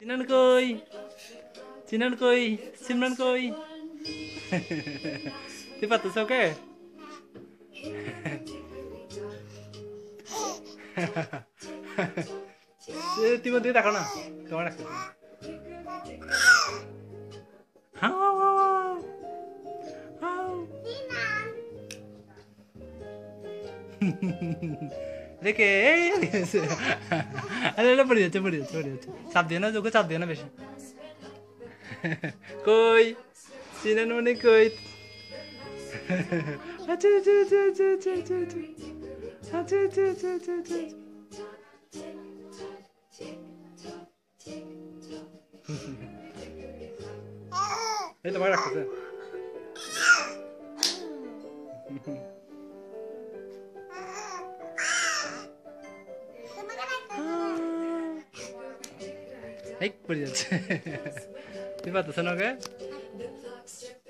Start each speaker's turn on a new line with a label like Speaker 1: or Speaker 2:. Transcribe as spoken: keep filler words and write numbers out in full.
Speaker 1: চিনান কই চিনান কই সিমরান কই তুই পারতেছ ওকে তুই মধ্যে দেখো না তোমার রাখতে দেখে আরে পড়ে যাচ্ছে পড়ে যাচ্ছে পড়ে যাচ্ছে চাপ দিয়ে না তোকে চাপ দিয়ে না বেশি কই চিনেন মানে কই আচ্ছা আচ্ছা আচ্ছা আচ্ছা আচ্ছা আচ্ছা আচ্ছা আচ্ছা আচ্ছা আচ্ছা আচ্ছা এই তোমার রাখতেছে এই পড়ে যাচ্ছে তুই পারতেছ না ওকে